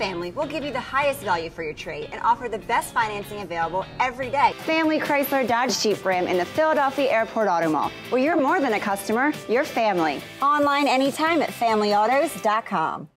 family, we'll give you the highest value for your trade and offer the best financing available every day. Family Chrysler Dodge Jeep Ram in the Philadelphia Airport Auto Mall, where you're more than a customer, you're family. Online anytime at FamilyAutos.com.